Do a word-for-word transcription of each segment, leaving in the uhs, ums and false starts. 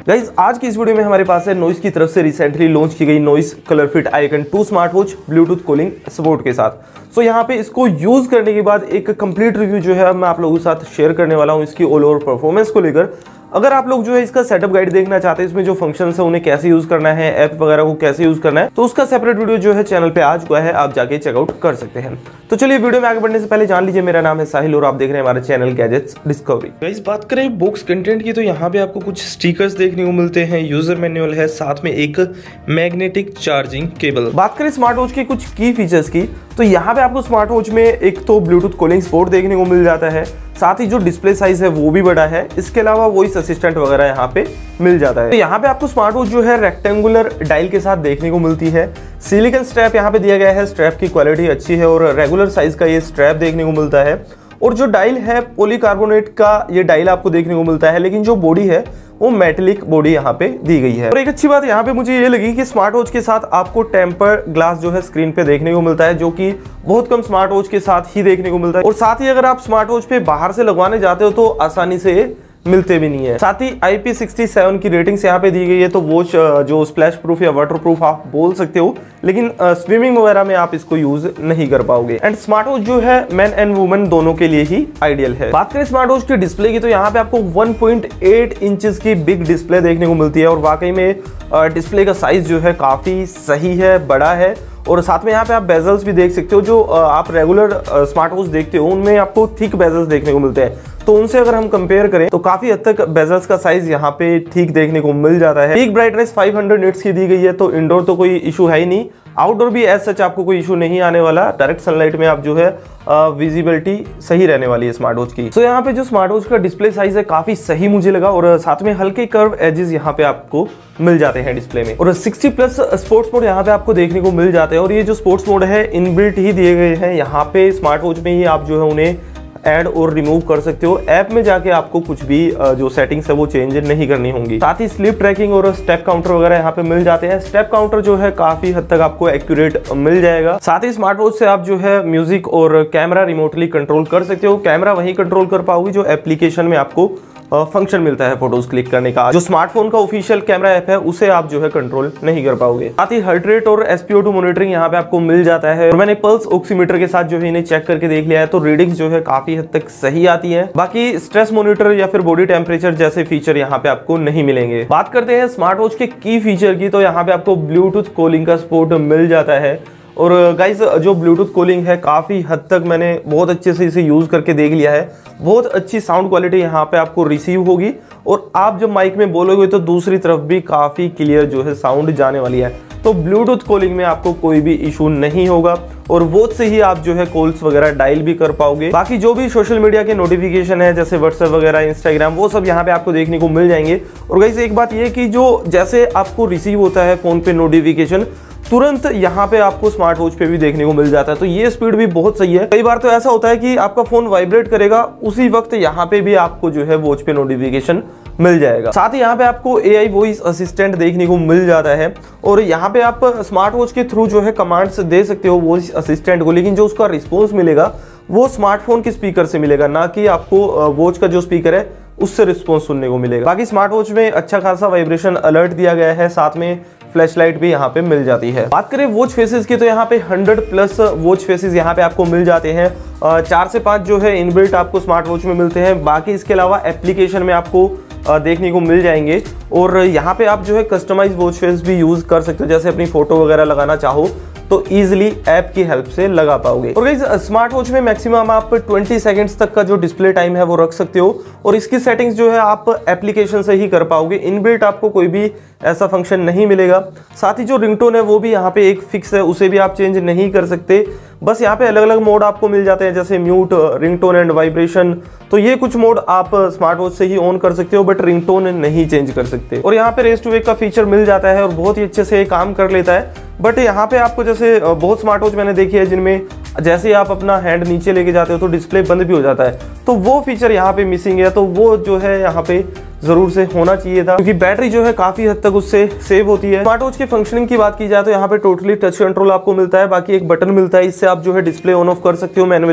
Guys आज की इस वीडियो में हमारे पास है नॉइस की तरफ से रिसेंटली लॉन्च की गई Noise colour fit Icon two smart watch Bluetooth calling support के साथ। सो यहाँ पे इसको यूज करने के बाद एक कंप्लीट रिव्यू जो है मैं आप लोगों के साथ शेयर करने वाला हूँ इसकी ऑल ओवर परफॉर्मेंस को लेकर। अगर आप लोग जो है इसका सेटअप गाइड देखना चाहते हैं, इसमें जो फंक्शंस है उन्हें कैसे यूज करना है, ऐप वगैरह को कैसे यूज करना है, तो उसका सेपरेट वीडियो जो है चैनल पे आ चुका है, आप जाके चेकआउट कर सकते हैं। तो चलिए वीडियो में आगे बढ़ने से पहले जान लीजिए, मेरा नाम है साहिल और आप देख रहे हैं हमारे चैनल गैजेट्स डिस्कवरी। गाइस बात करें बॉक्स कंटेंट की, तो यहाँ पे आपको कुछ स्टिकर्स देखने को मिलते हैं, यूजर मैनुअल है, साथ में एक मैग्नेटिक चार्जिंग केबल। बात करें स्मार्ट वॉच के कुछ की फीचर्स की, तो यहाँ पे आपको स्मार्ट वॉच में एक तो ब्लूटूथ कूलिंग सपोर्ट देखने को मिल जाता है, साथ ही जो डिस्प्ले साइज है वो भी बड़ा है। इसके अलावा वॉइस असिस्टेंट वगैरह यहाँ पे मिल जाता है। तो यहाँ पे आपको स्मार्ट वॉच जो है रेक्टेंगुलर डायल के साथ देखने को मिलती है। सिलिकॉन स्ट्रैप यहाँ पे दिया गया है, स्ट्रैप की क्वालिटी अच्छी है और रेगुलर साइज का ये स्ट्रैप देखने को मिलता है। और जो डायल है पॉलीकार्बोनेट का ये डायल आपको देखने को मिलता है, लेकिन जो बॉडी है वो मेटेलिक बॉडी यहाँ पे दी गई है। और एक अच्छी बात यहाँ पे मुझे ये लगी कि स्मार्ट वॉच के साथ आपको टेम्पर ग्लास जो है स्क्रीन पे देखने को मिलता है, जो कि बहुत कम स्मार्ट वॉच के साथ ही देखने को मिलता है। और साथ ही अगर आप स्मार्ट वॉच पे बाहर से लगवाने जाते हो तो आसानी से मिलते भी नहीं है। साथ ही आई पी सिक्सटी सेवन की रेटिंग्स यहाँ पे दी गई है, तो वॉच जो स्प्लैश प्रूफ या वाटर प्रूफ आप बोल सकते हो, लेकिन स्विमिंग वगैरह में आप इसको यूज नहीं कर पाओगे। एंड स्मार्ट वॉच जो है मेन एंड वुमेन दोनों के लिए ही आइडियल है। बात करें स्मार्ट वॉच की डिस्प्ले की, तो यहाँ पे आपको वन पॉइंट एट इंचेस की बिग डिस्प्ले देखने को मिलती है और वाकई में डिस्प्ले का साइज जो है काफी सही है, बड़ा है। और साथ में यहाँ पे आप बेजल्स भी देख सकते हो, जो आप रेगुलर स्मार्ट वॉच देखते हो उनमें आपको थिक बेजल्स देखने को मिलते हैं, तो उनसे अगर हम कंपेयर करें तो काफी हद तक बेजल्स का साइज यहाँ पे ठीक देखने को मिल जाता है। Peak brightness five hundred nits की दी गई है, तो इंडोर तो कोई इशू है ही नहीं, आउटडोर भी एज सच आपको कोई इशू नहीं आने वाला। डायरेक्ट सनलाइट में आप जो है विजिबिलिटी सही रहने वाली है स्मार्ट वॉच की। सो so, यहाँ पे जो स्मार्ट वॉच का डिस्प्ले साइज है काफी सही मुझे लगा, और साथ में हल्के कर्व एजेस यहाँ पे आपको मिल जाते हैं डिस्प्ले में। और सिक्सटी प्लस स्पोर्ट्स मोड यहाँ पे आपको देखने को मिल जाते हैं, और ये जो स्पोर्ट्स मोड है इनबिल्ट ही दिए गए हैं यहाँ पे स्मार्ट वॉच में ही, आप जो है उन्हें ऐड और रिमूव कर सकते हो। ऐप में जाके आपको कुछ भी जो सेटिंग्स है वो चेंज नहीं करनी होंगी। साथ ही स्लीप ट्रैकिंग और स्टेप काउंटर वगैरह यहाँ पे मिल जाते हैं। स्टेप काउंटर जो है काफी हद तक आपको एक्यूरेट मिल जाएगा। साथ ही स्मार्ट वॉच से आप जो है म्यूजिक और कैमरा रिमोटली कंट्रोल कर सकते हो। कैमरा वही कंट्रोल कर पाओगे जो एप्लीकेशन में आपको फंक्शन मिलता है फोटोज क्लिक करने का। जो स्मार्टफोन का ऑफिशियल कैमरा ऐप है उसे आप जो है कंट्रोल नहीं कर पाओगे। साथ ही हार्ट रेट और S P O two monitoring यहाँ पे आपको मिल जाता है, और मैंने पल्स ऑक्सीमीटर के साथ जो है इन्हें चेक करके देख लिया है, तो रीडिंग्स जो है काफी हद तक सही आती है। बाकी स्ट्रेस मॉनिटर या फिर बॉडी टेम्परेचर जैसे फीचर यहाँ पे आपको नहीं मिलेंगे। बात करते हैं स्मार्ट वॉच के की फीचर की, तो यहाँ पे आपको ब्लूटूथ कॉलिंग का सपोर्ट मिल जाता है। और गाइस जो ब्लूटूथ कूलिंग है काफ़ी हद तक मैंने बहुत अच्छे से इसे यूज़ करके देख लिया है। बहुत अच्छी साउंड क्वालिटी यहाँ पे आपको रिसीव होगी, और आप जब माइक में बोलोगे तो दूसरी तरफ भी काफ़ी क्लियर जो है साउंड जाने वाली है। तो ब्लूटूथ कॉलिंग में आपको कोई भी इशू नहीं होगा, और वॉच से ही आप जो है कॉल्स वगैरह डायल भी कर पाओगे। बाकी जो भी सोशल मीडिया के नोटिफिकेशन है जैसे व्हाट्सएप वगैरह, इंस्टाग्राम, वो सब यहाँ पे आपको देखने को मिल जाएंगे। और गाइस एक बात ये कि जो जैसे आपको रिसीव होता है फोन पे नोटिफिकेशन, तुरंत यहाँ पे आपको स्मार्ट वॉच पे भी देखने को मिल जाता है, तो ये स्पीड भी बहुत सही है। कई बार तो ऐसा होता है कि आपका फोन वाइब्रेट करेगा, उसी वक्त यहाँ पे भी आपको जो है वॉच पे नोटिफिकेशन मिल जाएगा। साथ ही यहाँ पे आपको ए आई वॉइस असिस्टेंट देखने को मिल जाता है, और यहाँ पे आप स्मार्ट वॉच के थ्रू जो है कमांड्स दे सकते हो वॉइस असिस्टेंट को, लेकिन जो उसका रिस्पॉन्स मिलेगा वो स्मार्टफोन के स्पीकर से मिलेगा, ना कि आपको वॉच का जो स्पीकर है उससे रिस्पॉन्स सुनने को मिलेगा। बाकी स्मार्ट वॉच में अच्छा खासा वाइब्रेशन अलर्ट दिया गया है, साथ में फ्लैश लाइट भी यहाँ पे मिल जाती है। बात करें वॉच फेसेस की, तो यहाँ पे हंड्रेड प्लस वॉच फेसेस यहाँ पे आपको मिल जाते हैं। चार से पांच जो है इनबिल्ट आपको स्मार्ट वॉच में मिलते हैं, बाकी इसके अलावा एप्लीकेशन में आपको देखने को मिल जाएंगे। और यहाँ पे आप जो है कस्टमाइज वॉच फेस भी यूज कर सकते हो, जैसे अपनी फोटो वगैरह लगाना चाहो तो इजीली ऐप की हेल्प से लगा पाओगे। और गाइस स्मार्ट वॉच में मैक्सिमम आप ट्वेंटी सेकंड्स तक का जो डिस्प्ले टाइम है वो रख सकते हो, और इसकी सेटिंग्स जो है आप एप्लीकेशन से ही कर पाओगे। इनबिल्ट आपको कोई भी ऐसा फंक्शन नहीं मिलेगा। साथ ही जो रिंगटोन है वो भी यहाँ पे एक फिक्स है, उसे भी आप चेंज नहीं कर सकते। बस यहाँ पे अलग अलग मोड आपको मिल जाते हैं, जैसे म्यूट, रिंगटोन एंड वाइब्रेशन। तो ये कुछ मोड आप स्मार्ट वॉच से ही ऑन कर सकते हो, बट रिंगटोन नहीं चेंज कर सकते। और यहाँ पे रेस टू वेक का फीचर मिल जाता है और बहुत ही अच्छे से काम कर लेता है। बट यहाँ पे आपको जैसे बहुत स्मार्ट वॉच मैंने देखी है जिनमें जैसे ही आप अपना हैंड नीचे लेके जाते हो तो डिस्प्ले बंद भी हो जाता है, तो वो फीचर यहाँ पे मिसिंग है। तो वो जो है यहाँ पे जरूर से होना चाहिए था, क्योंकि बैटरी जो है काफी हद तक उससे सेव होती है। स्मार्ट वॉच के फंक्शनिंग की बात की जाए तो यहाँ पे टोटली टच कंट्रोल आपको मिलता है, बाकी एक बटन मिलता है, इससे आप जो है डिस्प्ले ऑन ऑफ कर सकते हो मैनुअली।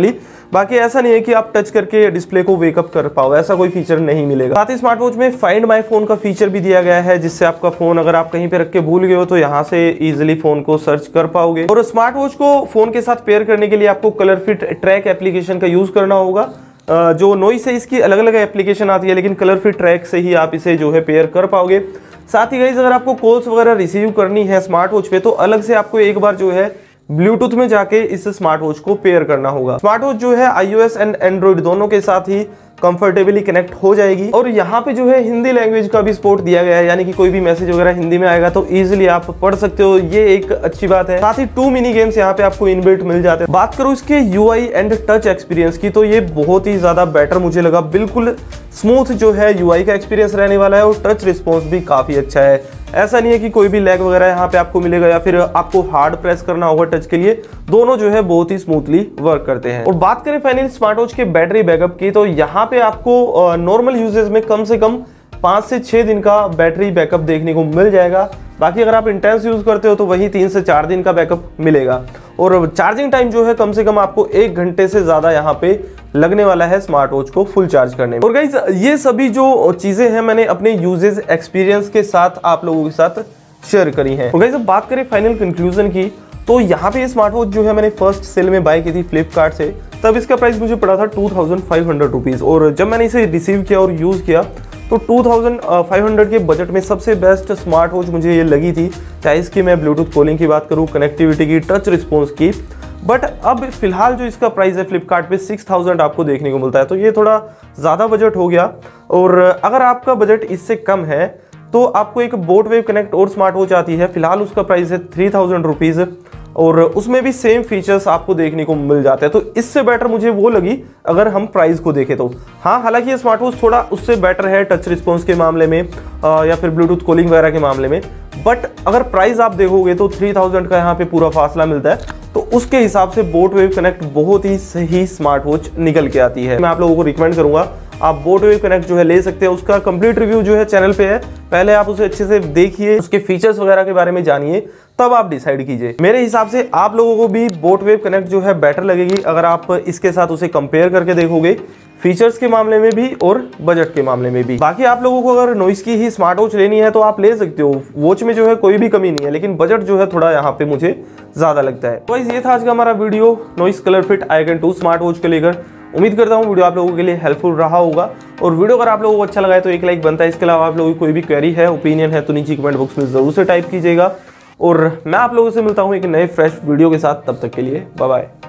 बाकी ऐसा नहीं है कि आप टच करके डिस्प्ले को वेकअप कर पाओ, ऐसा कोई फीचर नहीं मिलेगा। साथ ही स्मार्ट वॉच में फाइंड माय फोन का फीचर भी दिया गया है, जिससे आपका फोन अगर आप कहीं पे रख के भूल गए हो तो यहाँ से इजिली फोन को सर्च कर पाओगे। और स्मार्ट वॉच को फोन के साथ पेयर करने के लिए आपको कलर फिट ट्रैक एप्लीकेशन का यूज करना होगा। जो नॉइस है इसकी अलग अलग एप्लीकेशन आती है, लेकिन कलर फिट ट्रैक से ही आप इसे जो है पेयर कर पाओगे। साथ ही गाइस अगर आपको कॉल्स वगैरह रिसीव करनी है स्मार्ट वॉच पे तो अलग से आपको एक बार जो है ब्लूटूथ में जाके इस स्मार्ट वॉच को पेयर करना होगा। स्मार्ट वॉच जो है आईओएस एंड एंड्रॉइड दोनों के साथ ही कंफर्टेबली कनेक्ट हो जाएगी। और यहाँ पे जो है हिंदी लैंग्वेज का भी सपोर्ट दिया गया है, यानी कि कोई भी मैसेज वगैरह हिंदी में आएगा तो इजीली आप पढ़ सकते हो, ये एक अच्छी बात है। साथ ही टू मिनी गेम्स यहाँ पे आपको इनबिल्ट मिल जाते हैं। बात करूँ इसके यूआई एंड टच एक्सपीरियंस की तो ये बहुत ही ज्यादा बेटर मुझे लगा। बिल्कुल स्मूथ जो है यूआई का एक्सपीरियंस रहने वाला है और टच रिस्पॉन्स भी काफी अच्छा है। ऐसा नहीं है कि कोई भी लैग वगैरह यहाँ पे आपको मिलेगा या फिर आपको हार्ड प्रेस करना होगा टच के लिए, दोनों जो है बहुत ही स्मूथली वर्क करते हैं। और बात करें फाइनली स्मार्ट वॉच के बैटरी बैकअप की तो यहाँ पे आपको नॉर्मल यूजेज में कम से कम पाँच से छः दिन का बैटरी बैकअप देखने को मिल जाएगा। बाकी अगर आप इंटेंस यूज करते हो तो वही तीन से चार दिन का बैकअप मिलेगा। और चार्जिंग टाइम जो है कम से कम आपको एक घंटे से ज्यादा यहाँ पे लगने वाला है स्मार्ट वॉच को फुल चार्ज करने में। और गाइस ये सभी जो चीजें हैं मैंने अपने यूजेज एक्सपीरियंस के साथ आप लोगों के साथ शेयर करी हैं। और गाइस अब बात करें फाइनल कंक्लूजन की तो यहाँ पे ये स्मार्ट वॉच जो है मैंने फर्स्ट सेल में बाय की थी फ्लिपकार्ट से, तब इसका प्राइस मुझे पड़ा था two thousand five hundred rupees. और जब मैंने इसे रिसीव किया और यूज किया तो टू थाउजेंड फाइव हंड्रेड के बजट में सबसे बेस्ट स्मार्ट वॉच मुझे ये लगी थी। चाहे इसकी मैं ब्लूटूथ कॉलिंग की बात करूँ, कनेक्टिविटी की, टच रिस्पॉन्स की। बट अब फिलहाल जो इसका प्राइस है फ्लिपकार्ट पे सिक्स थाउजेंड आपको देखने को मिलता है, तो ये थोड़ा ज़्यादा बजट हो गया। और अगर आपका बजट इससे कम है तो आपको एक बोट वेव कनेक्ट और स्मार्ट वॉच आती है, फिलहाल उसका प्राइस है थ्री थाउजेंड रुपीज़ और उसमें भी सेम फीचर्स आपको देखने को मिल जाते हैं। तो इससे बेटर मुझे वो लगी अगर हम प्राइस को देखें तो। हाँ, हालांकि ये स्मार्ट वॉच थोड़ा उससे बेटर है टच रिस्पॉन्स के मामले में आ, या फिर ब्लूटूथ कॉलिंग वगैरह के मामले में, बट अगर प्राइस आप देखोगे तो थ्री थाउजेंड का यहाँ पे पूरा फासला मिलता है, तो उसके हिसाब से बोट वेव कनेक्ट बहुत ही सही स्मार्ट वॉच निकल के आती है। मैं आप लोगों को रिकमेंड करूंगा आप बोट वेव कनेक्ट जो है ले सकते हैं। उसका कंप्लीट रिव्यू जो है चैनल पे है, पहले आप उसे अच्छे से देखिए, उसके फीचर्स वगैरह के बारे में जानिए, तब आप डिसाइड कीजिए। मेरे हिसाब से आप लोगों को भी बोट वेव कनेक्ट जो है बेटर लगेगी अगर आप इसके साथ उसे कंपेयर करके देखोगे, फीचर्स के मामले में भी और बजट के मामले में भी। बाकी आप लोगों को अगर नॉइस की ही स्मार्ट वॉच लेनी है तो आप ले सकते हो, वॉच में जो है कोई भी कमी नहीं है, लेकिन बजट जो है थोड़ा यहाँ पे मुझे ज्यादा लगता है। तो ये था आज का हमारा video Noise colour fit Icon two smart watch को लेकर। उम्मीद करता हूँ वीडियो आप लोगों के लिए हेल्पफुल रहा होगा, और वीडियो अगर आप लोगों को अच्छा लगा है तो एक लाइक बनता है। इसके अलावा आप लोगों की कोई भी क्वेरी है, ओपिनियन है तो नीचे कमेंट बॉक्स में जरूर से टाइप कीजिएगा। और मैं आप लोगों से मिलता हूँ एक नए फ्रेश वीडियो के साथ, तब तक के लिए बाय बाय।